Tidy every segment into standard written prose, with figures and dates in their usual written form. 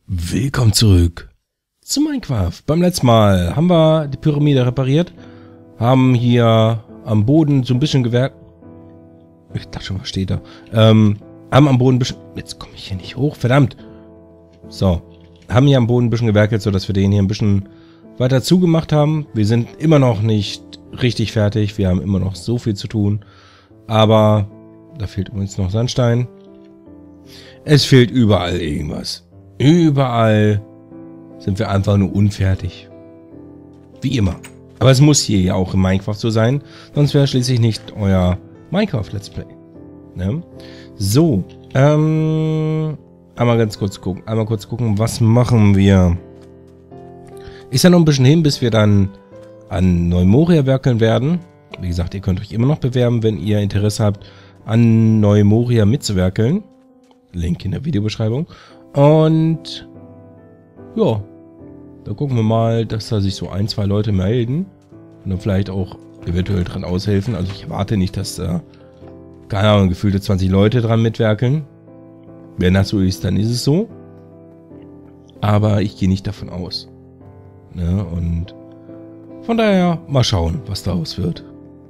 Willkommen zurück zu Minecraft. Beim letzten Mal haben wir die Pyramide repariert, haben hier am Boden so ein bisschen gewerkt. Ich dachte schon, was steht da? Haben am Boden ein bisschen... Jetzt komme ich hier nicht hoch, verdammt. So, haben hier am Boden ein bisschen gewerkelt, sodass wir den hier ein bisschen weiter zugemacht haben. Wir sind immer noch nicht richtig fertig, wir haben immer noch so viel zu tun. Aber da fehlt übrigens noch Sandstein. Es fehlt überall irgendwas. Überall sind wir einfach nur unfertig. Wie immer. Aber es muss hier ja auch in Minecraft so sein, sonst wäre schließlich nicht euer Minecraft-Let's Play. Ne? So, einmal kurz gucken, was machen wir? Ist ja noch ein bisschen hin, bis wir dann an Neumoria werkeln werden. Wie gesagt, ihr könnt euch immer noch bewerben, wenn ihr Interesse habt, an Neumoria mitzuwerkeln. Link in der Videobeschreibung. Und ja, da gucken wir mal, dass da sich so ein, zwei Leute melden und dann vielleicht auch eventuell dran aushelfen. Also ich erwarte nicht, dass da, keine Ahnung, gefühlte 20 Leute dran mitwerkeln. Wenn das so ist, dann ist es so. Aber ich gehe nicht davon aus. Ne? Und von daher mal schauen, was daraus wird.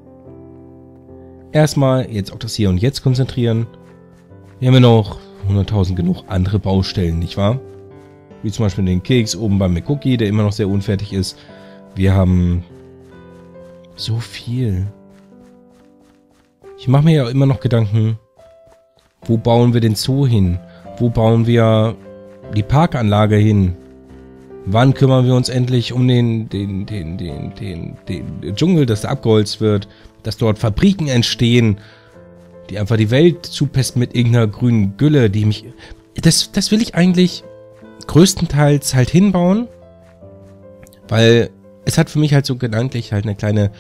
Erstmal jetzt auf das Hier und Jetzt konzentrieren. Hier haben wir noch 100.000 genug andere Baustellen, nicht wahr? Wie zum Beispiel den Keks oben beim McCookie, der immer noch sehr unfertig ist. Wir haben so viel. Ich mache mir ja immer noch Gedanken, wo bauen wir den Zoo hin? Wo bauen wir die Parkanlage hin? Wann kümmern wir uns endlich um den Dschungel, dass der abgeholzt wird, dass dort Fabriken entstehen, die einfach die Welt zupesten mit irgendeiner grünen Gülle, die mich... Das will ich eigentlich größtenteils halt hinbauen, weil es hat für mich halt so gedanklich halt eine kleine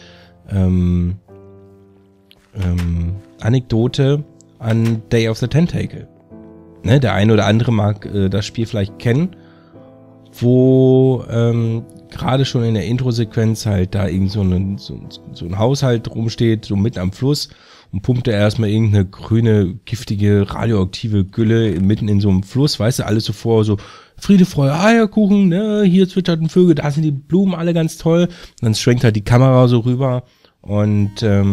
Anekdote an Day of the Tentacle. Ne, der eine oder andere mag das Spiel vielleicht kennen, wo gerade schon in der Intro-Sequenz halt da irgend so ein Haushalt rumsteht, so mitten am Fluss, und pumpt er erstmal irgendeine grüne, giftige, radioaktive Gülle mitten in so einem Fluss, weißt du, alles so vor, so Friede, Freude, Eierkuchen, ne, hier zwitscherten Vögel, da sind die Blumen alle ganz toll. Und dann schwenkt halt die Kamera so rüber und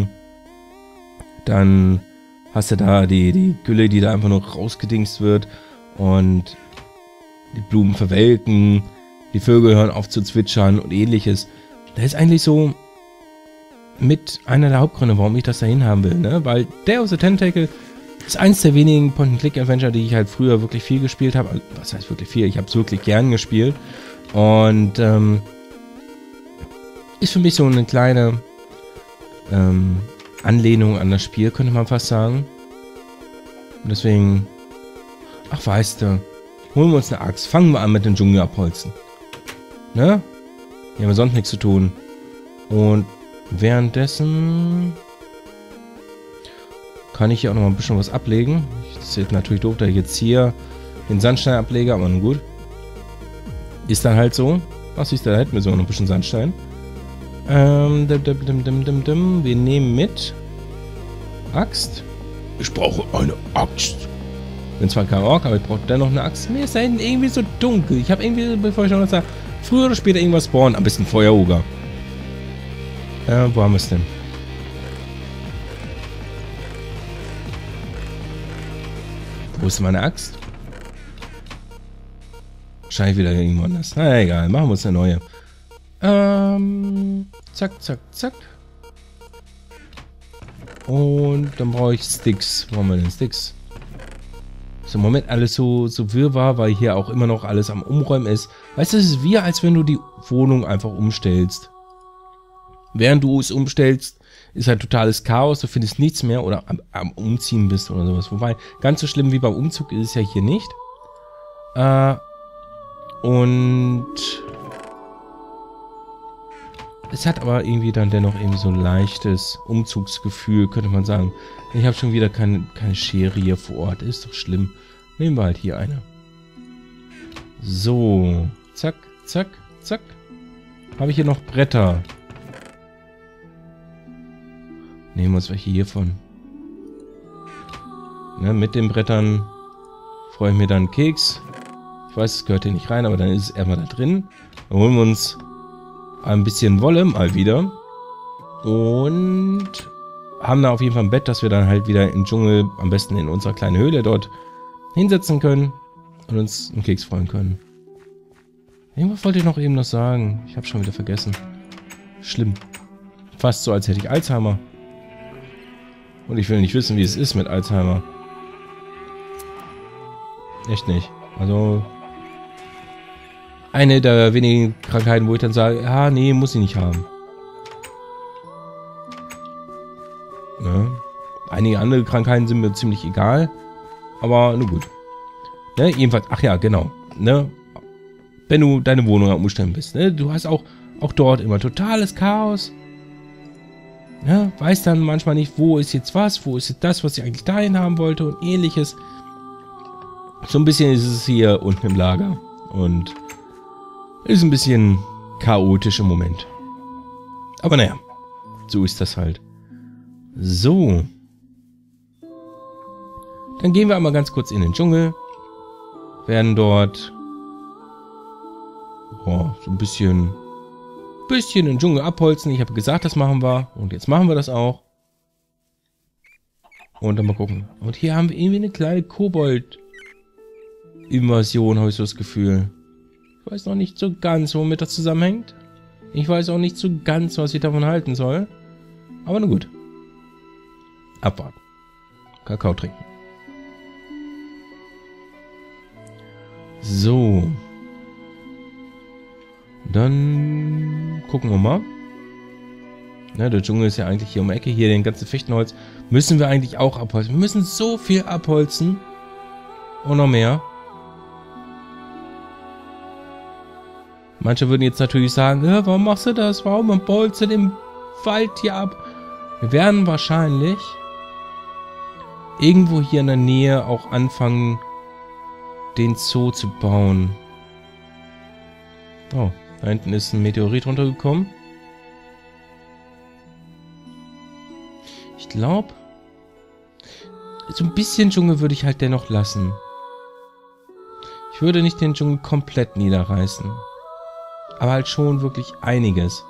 dann hast du da die Gülle, die da einfach nur rausgedingst wird und die Blumen verwelken, die Vögel hören auf zu zwitschern und ähnliches. Das ist eigentlich so mit einer der Hauptgründe, warum ich das dahin haben will, ne? Weil Day of the Tentacle ist eins der wenigen Point-and-Click-Adventure, die ich halt früher wirklich viel gespielt habe. Also, was heißt wirklich viel? Ich habe es wirklich gern gespielt. Und ist für mich so eine kleine Anlehnung an das Spiel, könnte man fast sagen. Und deswegen, ach weißt du, holen wir uns eine Axt, fangen wir an mit dem Dschungel abholzen. Ne? Hier haben wir sonst nichts zu tun. Und währenddessen kann ich hier auch noch mal ein bisschen was ablegen. Das ist jetzt natürlich doof, dass ich jetzt hier den Sandstein ablege, aber nun gut. Ist dann halt so. Ach, siehst du, da hätten wir sogar noch ein bisschen Sandstein. Wir nehmen mit Axt. Ich brauche eine Axt. Bin zwar kein Ork, aber ich brauche dennoch eine Axt. Mir ist da hinten irgendwie so dunkel. Ich habe irgendwie, bevor ich noch sage, früher oder später irgendwas spawnen. Am besten Feueroger. Wo haben wir es denn? Wo ist meine Axt? Wahrscheinlich wieder irgendwo anders. Na egal, machen wir uns eine neue. Zack, zack, zack. Und dann brauche ich Sticks. Wo haben wir denn Sticks? Ist im Moment alles so wirrwarr, weil hier auch immer noch alles am Umräumen ist. Weißt du, es ist wie, als wenn du die Wohnung einfach umstellst. Während du es umstellst, ist halt totales Chaos, du findest nichts mehr oder am Umziehen bist oder sowas. Wobei, ganz so schlimm wie beim Umzug ist es ja hier nicht. Und es hat aber irgendwie dann dennoch irgendwie so ein leichtes Umzugsgefühl, könnte man sagen. Ich habe schon wieder keine Schere hier vor Ort, ist doch schlimm. Nehmen wir halt hier eine. So, zack, zack, zack. Habe ich hier noch Bretter. Nehmen wir uns welche hiervon. Ne, mit den Brettern freue ich mir dann einen Keks. Ich weiß, es gehört hier nicht rein, aber dann ist es erstmal da drin. Dann holen wir uns ein bisschen Wolle mal wieder. Und haben da auf jeden Fall ein Bett, dass wir dann halt wieder im Dschungel, am besten in unserer kleinen Höhle dort, hinsetzen können und uns einen Keks freuen können. Irgendwas wollte ich noch eben noch sagen. Ich habe schon wieder vergessen. Schlimm. Fast so, als hätte ich Alzheimer. Und ich will nicht wissen, wie es ist mit Alzheimer. Echt nicht. Also eine der wenigen Krankheiten, wo ich dann sage, ja, nee, muss ich nicht haben. Ne? Einige andere Krankheiten sind mir ziemlich egal. Aber nur gut. Ne? Jedenfalls, ach ja, genau. Ne? Wenn du deine Wohnung am Umstellen bist. Ne? Du hast auch dort immer totales Chaos. Ja, weiß dann manchmal nicht, wo ist jetzt was, wo ist jetzt das, was ich eigentlich dahin haben wollte und ähnliches. So ein bisschen ist es hier unten im Lager. Und ist ein bisschen chaotisch im Moment. Aber naja, so ist das halt. So. Dann gehen wir einmal ganz kurz in den Dschungel. Werden dort so ein bisschen den Dschungel abholzen. Ich habe gesagt, das machen wir. Und jetzt machen wir das auch. Und dann mal gucken. Und hier haben wir irgendwie eine kleine Kobold-Invasion, habe ich so das Gefühl. Ich weiß noch nicht so ganz, womit das zusammenhängt. Ich weiß auch nicht so ganz, was ich davon halten soll. Aber nun gut. Abwarten. Kakao trinken. So. Dann gucken wir mal. Ja, der Dschungel ist ja eigentlich hier um die Ecke. Hier den ganzen Fichtenholz müssen wir eigentlich auch abholzen. Wir müssen so viel abholzen. Und noch mehr. Manche würden jetzt natürlich sagen, warum machst du das? Warum holst du den Wald hier ab? Wir werden wahrscheinlich irgendwo hier in der Nähe auch anfangen, den Zoo zu bauen. Oh, da hinten ist ein Meteorit runtergekommen. Ich glaube, so ein bisschen Dschungel würde ich halt dennoch lassen. Ich würde nicht den Dschungel komplett niederreißen. Aber halt schon wirklich einiges.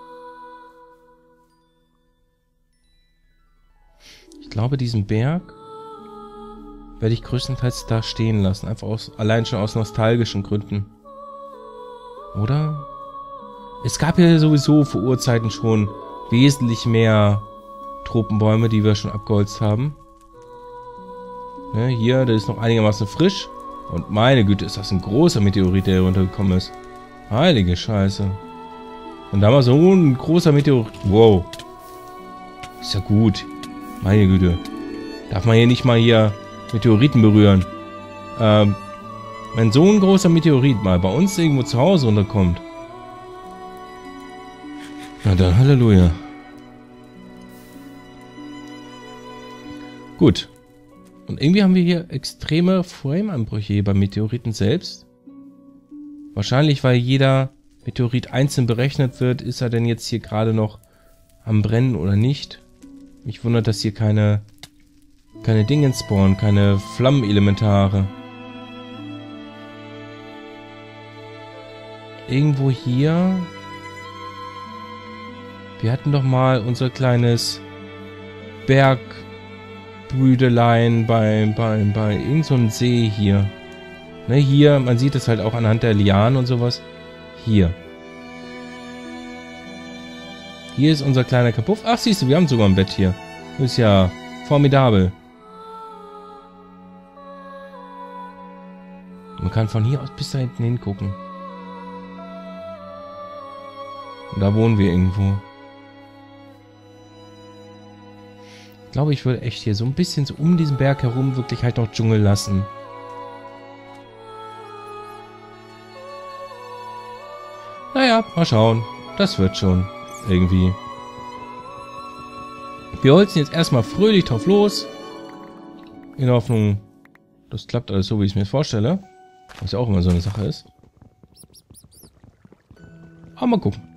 Ich glaube, diesen Berg werde ich größtenteils da stehen lassen. Einfach allein schon aus nostalgischen Gründen. Oder? Es gab ja sowieso vor Urzeiten schon wesentlich mehr Tropenbäume, die wir schon abgeholzt haben. Ne, hier, der ist noch einigermaßen frisch. Und meine Güte, ist das ein großer Meteorit, der hier runtergekommen ist. Heilige Scheiße. Und da war so ein großer Meteorit. Wow. Ist ja gut. Meine Güte. Darf man hier nicht mal hier Meteoriten berühren. Wenn so ein großer Meteorit mal bei uns irgendwo zu Hause runterkommt. Na dann, Halleluja. Gut. Und irgendwie haben wir hier extreme Frame-Anbrüche hier beim Meteoriten selbst. Wahrscheinlich, weil jeder Meteorit einzeln berechnet wird, ist er denn jetzt hier gerade noch am Brennen oder nicht. Mich wundert, dass hier keine Dingens spawnen, keine Flammenelementare. Irgendwo hier. Wir hatten doch mal unser kleines Bergbrüdelein bei irgend so einem See hier. Ne, hier, man sieht es halt auch anhand der Lianen und sowas. Hier. Hier ist unser kleiner Kapuff. Ach, siehst du, wir haben sogar ein Bett hier. Das ist ja formidabel. Man kann von hier aus bis da hinten hingucken. Und da wohnen wir irgendwo. Ich glaube, ich würde echt hier so ein bisschen so um diesen Berg herum wirklich halt noch Dschungel lassen. Naja, mal schauen. Das wird schon. Irgendwie. Wir holzen jetzt erstmal fröhlich drauf los. In der Hoffnung, das klappt alles so, wie ich es mir vorstelle. Was ja auch immer so eine Sache ist. Aber mal gucken.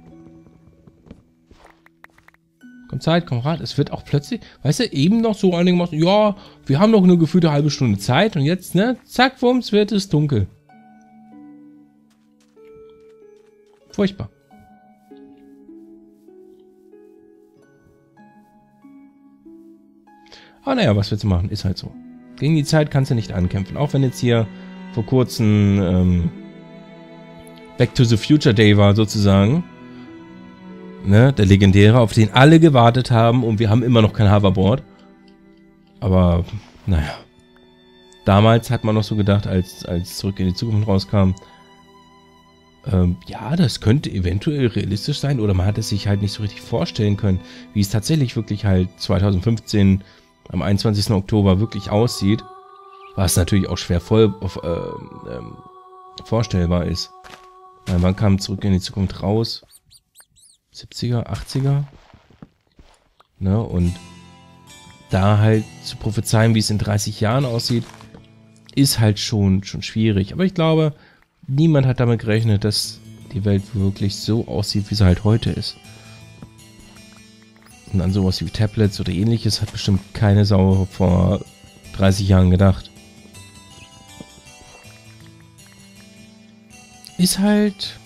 Kommt Zeit, komm ran. Es wird auch plötzlich, weißt du, eben noch so einigermaßen, ja, wir haben noch eine gefühlte halbe Stunde Zeit und jetzt, ne, zack, wumms, wird es dunkel. Furchtbar. Aber naja, was willst du machen? Ist halt so. Gegen die Zeit kannst du nicht ankämpfen. Auch wenn jetzt hier vor kurzem Back to the Future Day war, sozusagen. Ne, der legendäre, auf den alle gewartet haben und wir haben immer noch kein Hoverboard. Aber, naja. Damals hat man noch so gedacht, als Zurück in die Zukunft rauskam, ja, das könnte eventuell realistisch sein oder man hat es sich halt nicht so richtig vorstellen können, wie es tatsächlich wirklich halt 2015 am 21. Oktober wirklich aussieht, was natürlich auch schwer vorstellbar ist. Wann kam Zurück in die Zukunft raus? 70er, 80er? Ne, und da halt zu prophezeien, wie es in 30 Jahren aussieht, ist halt schon schwierig. Aber ich glaube, niemand hat damit gerechnet, dass die Welt wirklich so aussieht, wie sie halt heute ist. Und an sowas wie Tablets oder ähnliches hat bestimmt keine Sau vor 30 Jahren gedacht. Ist halt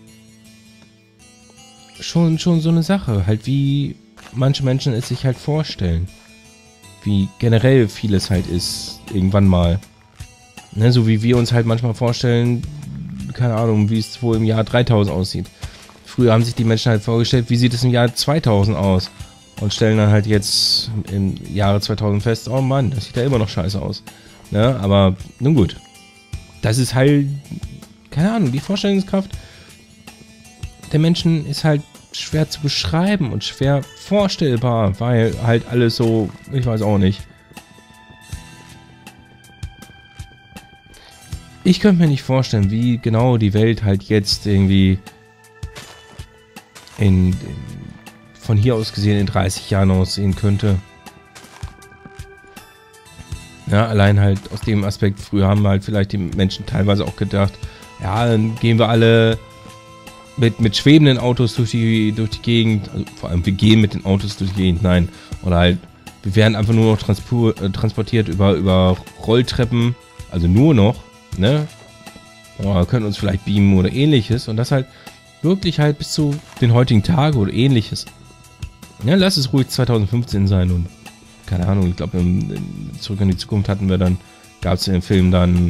schon so eine Sache, halt wie manche Menschen es sich halt vorstellen. Wie generell vieles halt ist, irgendwann mal. Ne, so wie wir uns halt manchmal vorstellen, keine Ahnung, wie es wohl im Jahr 3000 aussieht. Früher haben sich die Menschen halt vorgestellt, wie sieht es im Jahr 2000 aus? Und stellen dann halt jetzt im Jahre 2000 fest, oh Mann, das sieht ja immer noch scheiße aus. Ne, aber nun gut. Das ist halt, keine Ahnung, die Vorstellungskraft der Menschen ist halt schwer zu beschreiben und schwer vorstellbar, weil halt alles so, ich weiß auch nicht. Ich könnte mir nicht vorstellen, wie genau die Welt halt jetzt irgendwie von hier aus gesehen in 30 Jahren aussehen könnte. Ja, allein halt aus dem Aspekt, früher haben halt vielleicht die Menschen teilweise auch gedacht, ja, dann gehen wir alle mit schwebenden Autos durch die Gegend, also vor allem wir gehen mit den Autos durch die Gegend, nein, oder halt, wir werden einfach nur noch transportiert über Rolltreppen, also nur noch, ne, oder können uns vielleicht beamen oder ähnliches und das halt wirklich halt bis zu den heutigen Tagen oder ähnliches. Ja, lass es ruhig 2015 sein und keine Ahnung, ich glaube, Zurück in die Zukunft hatten wir dann, gab es in dem Film dann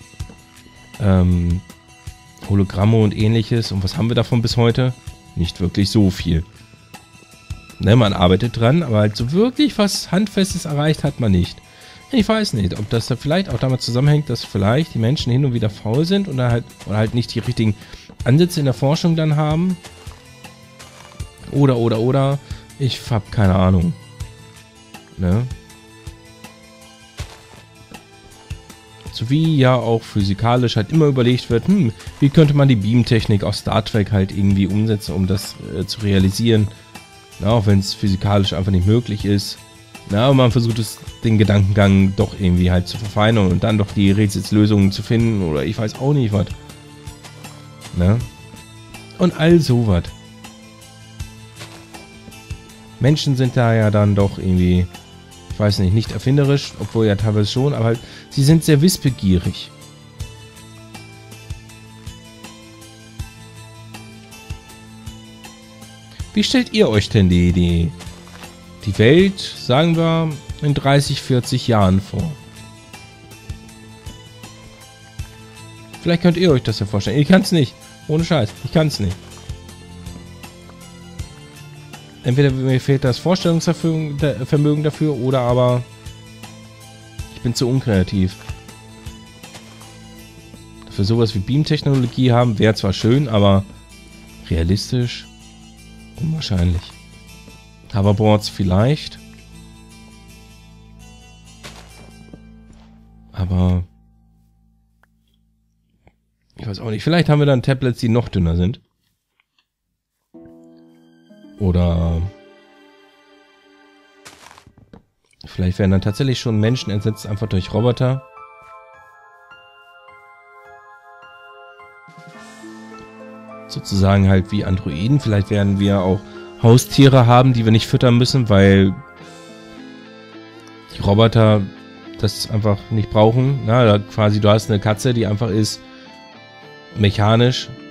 Hologramme und ähnliches. Und was haben wir davon bis heute? Nicht wirklich so viel. Ne, man arbeitet dran, aber halt so wirklich was Handfestes erreicht hat man nicht. Ich weiß nicht, ob das da vielleicht auch damit zusammenhängt, dass vielleicht die Menschen hin und wieder faul sind oder halt nicht die richtigen Ansätze in der Forschung dann haben. Oder. Ich hab keine Ahnung. Ne? So wie ja auch physikalisch halt immer überlegt wird, wie könnte man die Beamtechnik aus Star Trek halt irgendwie umsetzen, um das zu realisieren. Na, auch wenn es physikalisch einfach nicht möglich ist. Na, aber man versucht es, den Gedankengang doch irgendwie halt zu verfeinern und dann doch die Rätselslösungen zu finden oder ich weiß auch nicht was. Ne? Und all sowas. Menschen sind da ja dann doch irgendwie, ich weiß nicht erfinderisch, obwohl ja teilweise schon, aber halt, sie sind sehr wissbegierig. Wie stellt ihr euch denn die Welt, sagen wir, in 30, 40 Jahren vor? Vielleicht könnt ihr euch das ja vorstellen. Ich kann es nicht. Ohne Scheiß. Ich kann es nicht. Entweder mir fehlt das Vorstellungsvermögen dafür oder aber ich bin zu unkreativ. Für sowas wie Beam-Technologie haben wäre zwar schön, aber realistisch unwahrscheinlich. Hoverboards vielleicht. Aber ich weiß auch nicht. Vielleicht haben wir dann Tablets, die noch dünner sind. Oder vielleicht werden dann tatsächlich schon Menschen ersetzt, einfach durch Roboter. Sozusagen halt wie Androiden. Vielleicht werden wir auch Haustiere haben, die wir nicht füttern müssen, weil die Roboter das einfach nicht brauchen. Na, quasi du hast eine Katze, die einfach ist mechanisch